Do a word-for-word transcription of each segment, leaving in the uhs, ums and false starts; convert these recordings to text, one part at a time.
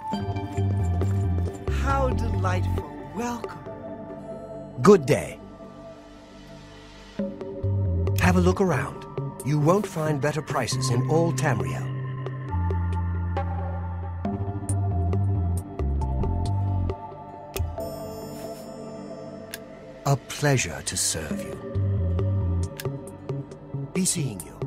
How delightful. Welcome. Good day. Have a look around. You won't find better prices in all Tamriel. A pleasure to serve you. Be seeing you.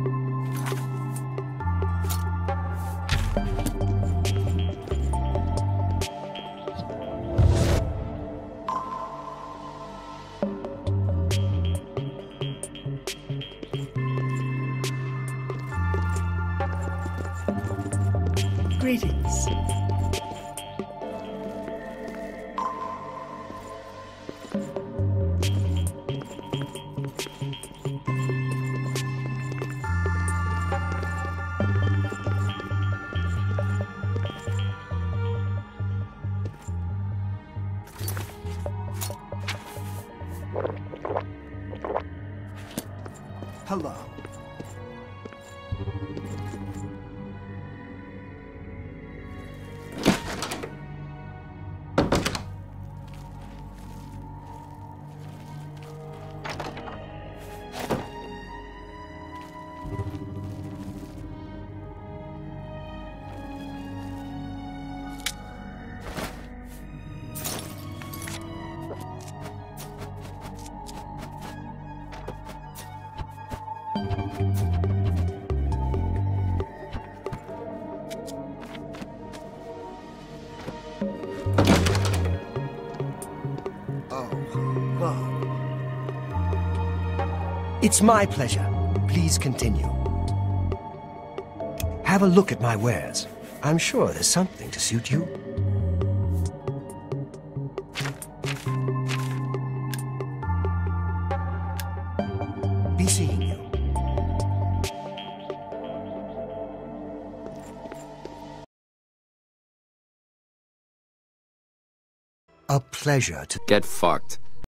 Greetings. Hello. It's my pleasure. Please continue. Have a look at my wares. I'm sure there's something to suit you. Be seeing you. A pleasure to... Get fucked.